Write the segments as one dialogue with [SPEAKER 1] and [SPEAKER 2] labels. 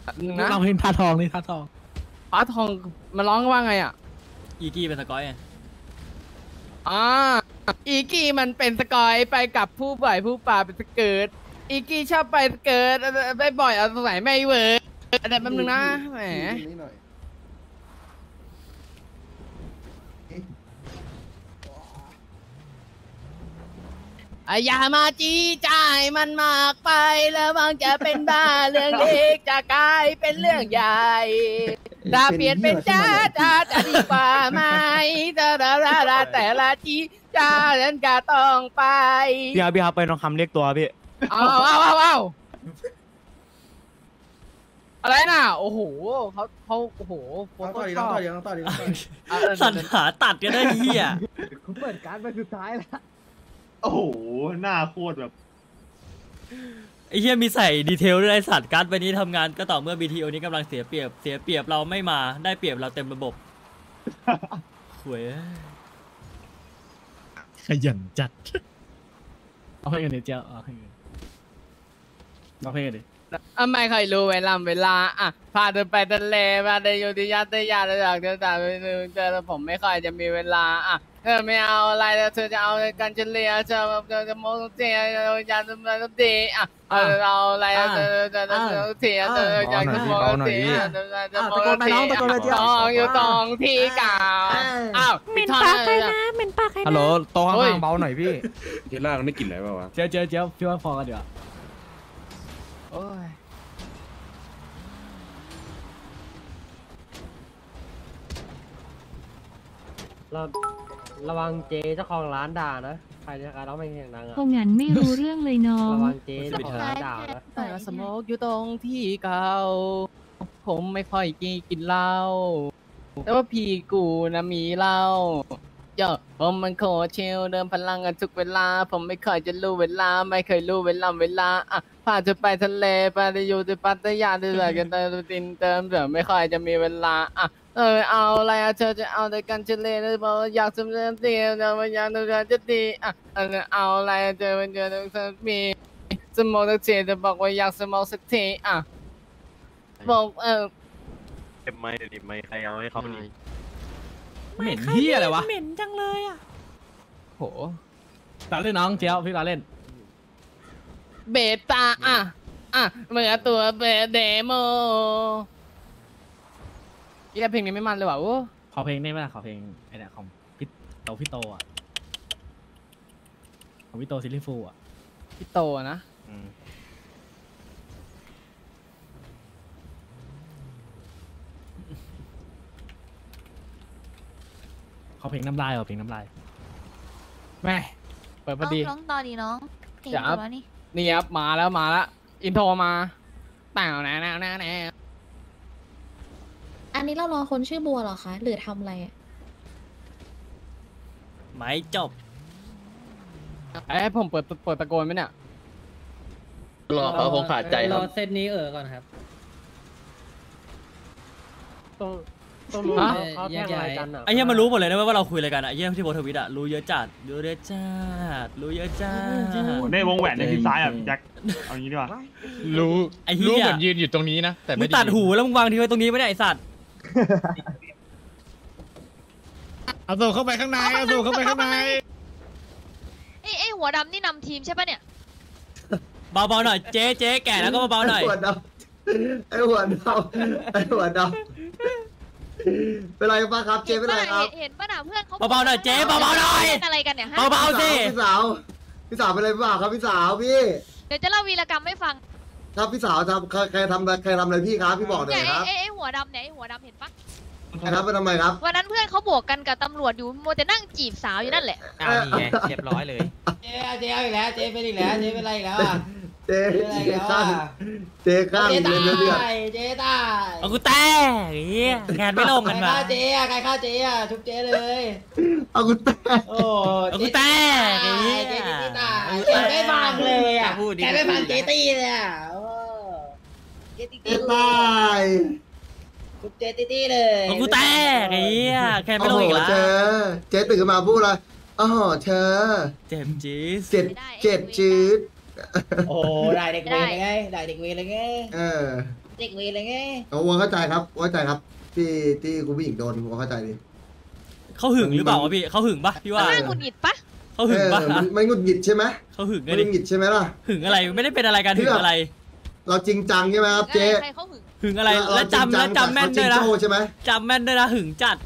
[SPEAKER 1] นะ
[SPEAKER 2] เราเพลงท่าทองนี่ท่าทอง
[SPEAKER 1] ฟ้าทองมันร้องว่าไงอ่ะ
[SPEAKER 3] อีกี้เป็นสกอยไง
[SPEAKER 1] อีกี้มันเป็นสกอยไปกับผู้บ่อยผู้ป่าเป็นสเกิร์ตอีกี้ชอบไปสเกิร์ตไปบ่อยเอาสมัยไม่เวิร์กอะไรแป๊บนึงนะแหมอย่ามาจี้จ่ายมันมากไปแล้วมันจะเป็นบ้าเรื่องเล็กจะกลายเป็นเรื่องใหญ่ถ้าเปลี่ยนเป็นจ้าจะดีกว่าไหมแต่ละจี้จ้าฉันก็ต้องไป
[SPEAKER 4] พี่ครับไปน้องคำเรียกตัวพี่
[SPEAKER 1] เอาอะไรน่ะโอ้โหเขาโอ้โหต่อดี
[SPEAKER 3] สัตว์หาตัดกันได้เหี้ย
[SPEAKER 2] เขาเปิดการไปสุดท้ายแล้ว
[SPEAKER 4] โอ้โหหน้าโคตรแบบ
[SPEAKER 3] ไอ้เหี้ยมีใส่ดีเทลด้วยไอ้สัตว์การ์ดใบนี้ทำงานก็ต่อเมื่อ BTO นี้กำลังเสียเปรียบเราไม่มาได้เปรียบเราเต็มระบบหวย
[SPEAKER 2] ขยันจัดเอาเพลงกันดิเจ้าเอาเพลงกันดิ
[SPEAKER 1] ไม่เคยรู้เวลาพาเธอไปทะเลพาเธออยู่ที่ยัดที่ยาอยากจะเจอผมไม่ค่อยจะมีเวลาเธอไม่เอาอะไรแล้วเธอจะเอากันเฉลี่ยเธอจะมองเตียอยากจะมาตีเอาอะไรเธอเตียเธออยากจะมองเตียจะมองเตียต้องอยู่ตรงที่เก่า
[SPEAKER 5] เหม็นปากใครนะเหม็นปากใครนะ
[SPEAKER 4] ฮัลโหลโตข้างเบาหน่อยพี่
[SPEAKER 6] เจล่าได้กลิ่นอะไรบ้างวะ
[SPEAKER 2] เจ้าพี่ว่าพอกันเดี๋ยว
[SPEAKER 1] โอ้ย
[SPEAKER 7] ระวังเจ๊เจ้าของร้านด่านะใครจะการร้องเพลงเสียงดัง
[SPEAKER 5] คงงั้นไม่รู้เรื่องเลยน้อง
[SPEAKER 7] ระวังเจ๊เจ้าของร้านด่านะ
[SPEAKER 1] สโมกอยู่ตรงที่เก่าผมไม่ค่อยกินเหล้าแต่ว่าพี่กูนะมีเหล้าผมมันโคตรชิลเดิมพลังกันทุกเวลาผมไม่เคยจะรู้เวลาไม่เคยรู้เวลาพาจะไปทะเลไปอยู่ที่พัทยาด้วยกันเติมแต่ไม่ค่อยจะมีเวลาเอาอะไรเธอจะเอาแต่กันเฉลี่ยเลยบอกอยากสมเด็จเดียวแต่ว่าอยากจะดีเอาอะไรเธอมันจะต้องมีสมองสักทีจะบอกว่าอยากสมองสักทีบอก
[SPEAKER 6] เก็บไม้เดี๋ยวดิไม่ใครเอาให้เขานี่
[SPEAKER 2] เหม็นเหี้ยอะไรวะ
[SPEAKER 5] เหม็นจังเลย
[SPEAKER 1] โห
[SPEAKER 2] ตาเล่นน้องเจ้าพี่ตาเล่น
[SPEAKER 1] เบต้าเมื่อตัวเบเดโมอีเพลงนี้ไม่มันเลยว่ะโอ้
[SPEAKER 2] ขอเพลงได้ไหมล่ะขอเพลงไอ้เนี่ยของพี่โตของพี่โตซิลิฟู
[SPEAKER 1] พี่โตนะ
[SPEAKER 2] ขอเพลงน้ำลายขอเพลงน้ำลายแม่เปิดพอดี
[SPEAKER 5] น้องต่อดีน้อง
[SPEAKER 1] เดี๋ยวนี่ครับมาแล้วอินโทรมาแต่แน่
[SPEAKER 5] อันนี้เรารอคนชื่อบัวเหรอคะหรือทำอะไร
[SPEAKER 3] ไม่จบ
[SPEAKER 1] ผมเปิดตะโกนไหมเนี่ย
[SPEAKER 4] รอเขาคงขาดใจครับ
[SPEAKER 7] รอเซตนี้ก่อนครับต้องรู้เขาแยกกัน
[SPEAKER 3] ไอ้เหี้ยมันรู้หมดเลยนะว่าเราคุยอะไรกันไอ้เหี้ยที่โพสต์ทวิตรู้เยอะจัด
[SPEAKER 4] ในวงแหวนในทิศซ้ายพี่แจ็คเอางี้ดีกว่า
[SPEAKER 3] รู้เหมื
[SPEAKER 2] อนยืนอยู่ตรงนี้นะแต่
[SPEAKER 3] มึงตัดหูแล้วมึงวางทิ้งไว้ตรงนี้ไม่ได้ไอ้สัตว์
[SPEAKER 2] เอาสูเข้าไปข้างใน
[SPEAKER 5] ไอ้หัวดำนี่นำทีมใช่ปะเนี่ย
[SPEAKER 3] เบาๆหน่อยเจ๊แก่แล้วก็เบาๆหน่อย
[SPEAKER 8] ไอ้หัวดำเป็นไรป้าครับเจ๊เป็นไรครับ
[SPEAKER 5] เห็นป้าหนาเพื่อนเขา
[SPEAKER 3] เบาๆหน่อยเจ๊เบาๆหน่อย
[SPEAKER 5] อะไรกันเนี่ย
[SPEAKER 3] เบาๆสิ
[SPEAKER 8] พี่สาวเป็นไรเปล่าครับพี่สาวพี่
[SPEAKER 5] เดี๋ยวจะเล่าวีรกรรมให้ฟัง
[SPEAKER 8] ครับพี่สาวใครทำอะไรพี่ครับพี่บอกหน่อยครับ
[SPEAKER 5] ไอ้หัวดำเนี่ยไอ้หัวดำเห็นปะ
[SPEAKER 8] ครับไปทำไมครับ
[SPEAKER 5] วันนั้นเพื่อนเขาบวกกันกับตำรวจอยู่โมแต่นั่งจีบสาวอยู่นั่นแหละ
[SPEAKER 3] นี่ไงเรียบร้อยเลย
[SPEAKER 7] เจ๊อีกแล้วเจ๊เป็นอีกแล้วเจ๊เป็นอะไรอีกแล้ว
[SPEAKER 8] เจ๊ข้างเจ๊ตาย
[SPEAKER 3] เอากูแตกงานไม่ลงกันมา
[SPEAKER 7] ใครฆ่าเจ๊ทุบเจ๊เลย
[SPEAKER 8] เอากูแตก
[SPEAKER 3] เอากูแตก
[SPEAKER 7] เจ๊ตายเจ๊ไม่ฟังเลยแกไม่ฟังเจ๊ตีเลย
[SPEAKER 8] เจ๊ตาย
[SPEAKER 7] ทุบเจ๊ตีเลย
[SPEAKER 3] เอากูแตกแค่ไม่ลงอีกแล้ว
[SPEAKER 8] เจ๊ตื่นมาพูดเลยอ๋อเธอ
[SPEAKER 3] เจ็บจี๊
[SPEAKER 8] ดโอ้
[SPEAKER 7] ได้เด็กเวรเลยไงได้เด็กเวรเลยไง
[SPEAKER 9] เด็กเวรเลยไง
[SPEAKER 8] เอาวัวเข้าใจครับเข้าใจครับที่คุณผู้หญิงโดนวัวเข้าใจดิ
[SPEAKER 3] เขาหึงหรือเปล่าวะพี่เขาหึงปะพี่ว่า
[SPEAKER 5] น่าหงุดหงิดปะ
[SPEAKER 3] เขาหึงปะ
[SPEAKER 8] มันหงุดหงิดใช่ไหม
[SPEAKER 3] เขาหึงไง
[SPEAKER 8] มันห
[SPEAKER 3] ดิ
[SPEAKER 8] งุดหงิดใช่ไหมล่ะ
[SPEAKER 3] หึงอะไรไม่ได้เป็นอะไรกันหึงอะไร
[SPEAKER 8] เราจริงจังใช่ไหมครับเจ๊
[SPEAKER 5] ใครเขาหึง
[SPEAKER 3] หึงอะไรแล้วจำแม่นด้วยนะ
[SPEAKER 8] เขาจริงโจ้ใช่ไหม
[SPEAKER 3] จำแม่นด้วยนะหึงจัด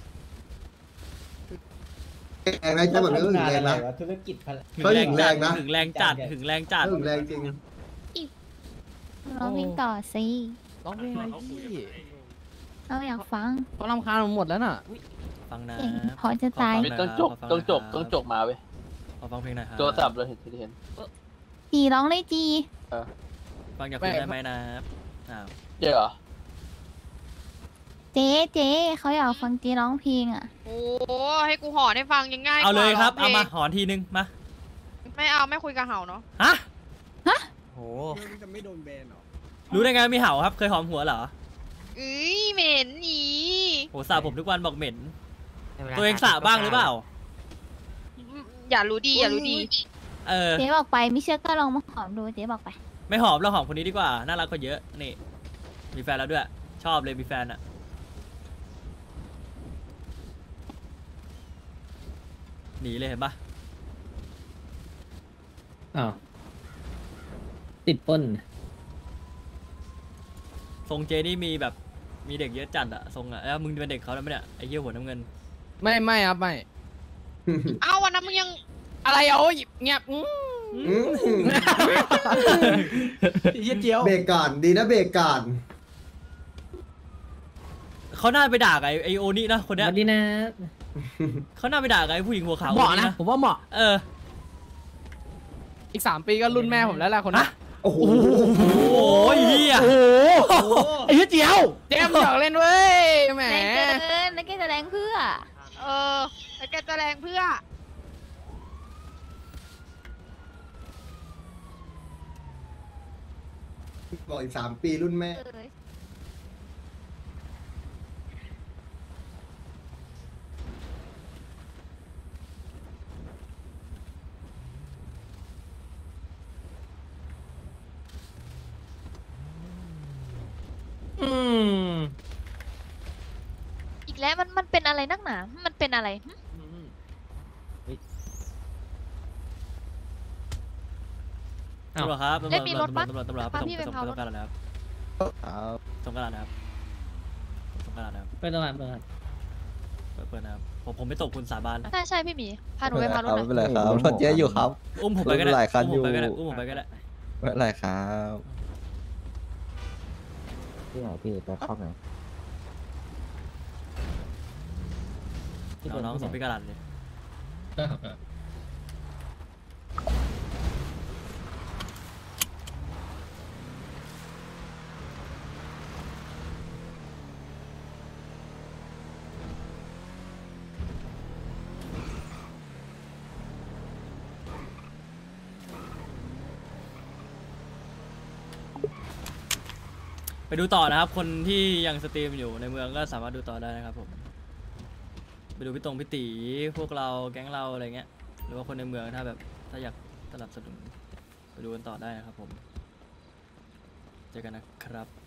[SPEAKER 8] แรงนะใช่แบบนี้ก็หึงแรงนะ
[SPEAKER 9] ธุรกิจพลัง
[SPEAKER 8] เขาหึงแรงนะ
[SPEAKER 3] หึงแรงจัดหึงแรงจัด
[SPEAKER 8] หึงแรงจริง
[SPEAKER 10] ร้องเพลงต่อสิ
[SPEAKER 1] ร้องเพลงอะไรพี่
[SPEAKER 10] เราอยากฟัง
[SPEAKER 1] เขารำคาญผมหมดแล้วน่ะ
[SPEAKER 3] ฟังนะ
[SPEAKER 10] เก่งพอจะตาย
[SPEAKER 3] ต้องจบมาเว้ยขอฟังเพลงหน่อยครับ
[SPEAKER 6] โทรศัพท์เราเห็น
[SPEAKER 10] จีร้องเลยจี
[SPEAKER 3] ฟังจากเพลงได้ไหมนะอ้าว
[SPEAKER 6] เจ๊เหรอ
[SPEAKER 10] เจ๊เขาอยากฟังเจ๊ร้องเพลงอ่ะ
[SPEAKER 5] โอ้ให้กูหอนให้ฟังยังง่ายกว่า
[SPEAKER 3] เอาเลยครับ
[SPEAKER 5] ร้
[SPEAKER 3] เอา
[SPEAKER 5] งพล
[SPEAKER 3] มาง หอนทีนึงมา
[SPEAKER 5] ไม่เอาไม่คุยกับเห่าเนาะ
[SPEAKER 3] ฮะ
[SPEAKER 1] โห
[SPEAKER 7] จะไม่โดนแบนหรอ
[SPEAKER 3] รู้ได้ไงว่ามีเห่าครับเคยหอมหัวเหรอ
[SPEAKER 5] เอ้ยเหม็นอี
[SPEAKER 3] โหสระผมทุกวันบอกเหม็น ตัวเองสระบ้างหรือเปล่า
[SPEAKER 5] อย่ารู้ดีอย่ารู้ดี
[SPEAKER 3] เออ
[SPEAKER 10] เจ๊บอกไปไม่เชื่อก็ลองมาหอมดูเจ๊บอกไป
[SPEAKER 3] ไม่หอมเราหอมคนนี้ดีกว่าน่ารักกว่าเยอะนี่มีแฟนแล้วด้วย ชอบเลยมีแฟนอะหนีเลยเห็นปะ
[SPEAKER 9] อ้าวติดป้น
[SPEAKER 3] ทรงเจนี่มีแบบมีเด็กเยอะจัดอะทรงอะแล้วมึงเป็นเด็กเขาแล้วไหมเนี่ยไอ้เหี้ยหัวน้ำเงิน
[SPEAKER 1] ไม่ครับไม่
[SPEAKER 5] เอาวันนั้นมึงยัง
[SPEAKER 1] อะไรเอาเงียบ
[SPEAKER 2] เยี่ยเจียว
[SPEAKER 8] เบรกก่อนดีนะเบรกก่อน
[SPEAKER 3] เขาน่าไปด่ากับไอโอนี่นะคน
[SPEAKER 9] ส
[SPEAKER 3] เนี้ย
[SPEAKER 9] วัสดีนะ
[SPEAKER 3] เขาน่าไปด่ากับไอผู้หญิงหัวขาว
[SPEAKER 2] เหมาะ
[SPEAKER 3] ค
[SPEAKER 2] นะ ผมว่าเหมาะ
[SPEAKER 3] เออ
[SPEAKER 1] อีก3 ปีก็รุ่นแม่ผมแล้วแหละคนนั้น
[SPEAKER 8] โอ้โห
[SPEAKER 3] โอ้ยเฮีย
[SPEAKER 2] โอ้โหไอ้เหี้ยเจียว
[SPEAKER 1] เจมส์หยอกเล่นเว้ยแหม
[SPEAKER 10] แรงเกินแล้วแกจะแรงเพื่อ
[SPEAKER 5] เออแล้วแกจะแรงเพื่อ
[SPEAKER 8] บอกอีก3 ปีรุ่นแม่
[SPEAKER 5] อีกแล้วมันเป็นอะไรนักหนามันเป็นอะไรหึ
[SPEAKER 3] ตำรวจครับ
[SPEAKER 5] เล่นมีรถปะ
[SPEAKER 3] ตำรวจครับ
[SPEAKER 5] พาพี่ไป
[SPEAKER 3] ส่ง
[SPEAKER 5] พารถ
[SPEAKER 3] กระดาษนะครับส่งกระดาษนะครับส่งกระดาษนะครับ
[SPEAKER 9] ไปตลาดเปิด
[SPEAKER 3] เปิดนะครับผมไม่ตกคุณสาบาน
[SPEAKER 5] ใช่พี่หมีพาหนูไปพารถหน่อย
[SPEAKER 11] ไม่เป็นไรครับรถเจ๊อยู่ครับ
[SPEAKER 3] อุ้มผมไปก็ได้
[SPEAKER 11] รถหลายคัน
[SPEAKER 3] อุ้มผมไปก็ได้
[SPEAKER 11] อยู่
[SPEAKER 3] อุ้มผมไปก็ได้
[SPEAKER 11] ไม่เป็นไรครับพี่ไหนพี่ไปเข้าไหน
[SPEAKER 3] น้องส่งพี่กระดาษเลย ไปดูต่อนะครับ คนที่ยังสตรีมอยู่ในเมืองก็สามารถดูต่อได้นะครับผมไปดูพี่ตรงพี่ตีพวกเราแก๊งเราอะไรเงี้ยหรือว่าคนในเมืองถ้าแบบถ้าอยากสนับสนุนไปดูกันต่อได้นะครับผมเจอกันนะครับ